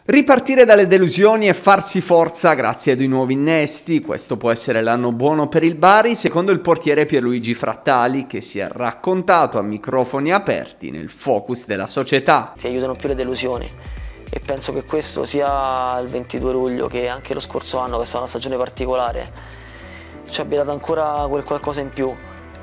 Ripartire dalle delusioni e farsi forza grazie a dei nuovi innesti, questo può essere l'anno buono per il Bari, secondo il portiere Pierluigi Frattali, che si è raccontato a microfoni aperti nel focus della società. Ti aiutano più le delusioni e penso che questo sia il 22 luglio che anche lo scorso anno, che è stata una stagione particolare, ci abbia dato ancora quel qualcosa in più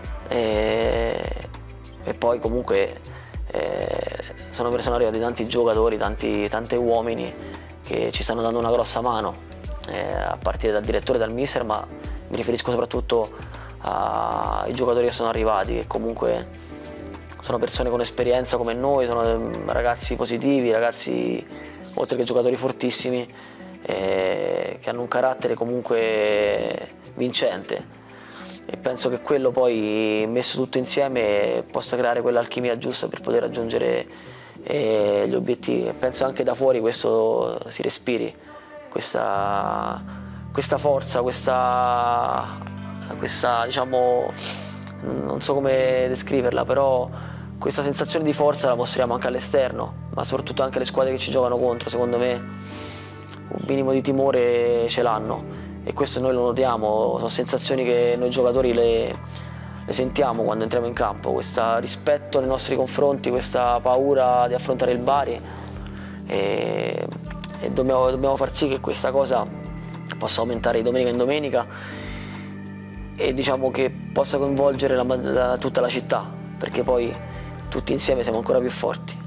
e poi comunque sono arrivati tanti giocatori, tanti uomini che ci stanno dando una grossa mano, a partire dal direttore, dal mister, ma mi riferisco soprattutto ai giocatori che sono arrivati, che comunque sono persone con esperienza come noi, sono ragazzi positivi, ragazzi oltre che giocatori fortissimi, che hanno un carattere comunque vincente. E penso che quello poi messo tutto insieme possa creare quell'alchimia giusta per poter raggiungere gli obiettivi. E penso anche da fuori questo si respiri, questa forza, questa diciamo, non so come descriverla, però questa sensazione di forza la mostriamo anche all'esterno, ma soprattutto anche le squadre che ci giocano contro, secondo me un minimo di timore ce l'hanno. E questo noi lo notiamo, sono sensazioni che noi giocatori le sentiamo quando entriamo in campo, questo rispetto nei nostri confronti, questa paura di affrontare il Bari e dobbiamo far sì che questa cosa possa aumentare di domenica in domenica e diciamo che possa coinvolgere tutta la città, perché poi tutti insieme siamo ancora più forti.